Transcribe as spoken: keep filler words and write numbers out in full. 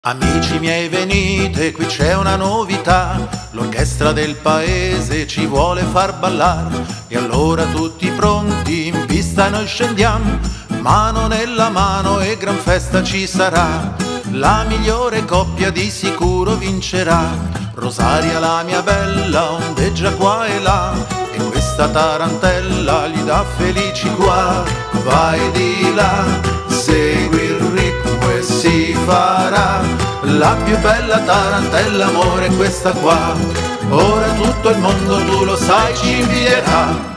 Amici miei venite, qui c'è una novità, l'orchestra del paese ci vuole far ballare. E allora tutti pronti, in pista noi scendiamo, mano nella mano e gran festa ci sarà. La migliore coppia di sicuro vincerà, Rosaria la mia bella ondeggia qua e là, e questa tarantella gli dà felici qua. Vai di là, segui il ritmo e si farà, la più bella tarantella amore è questa qua. Ora tutto il mondo tu lo sai ci invierà.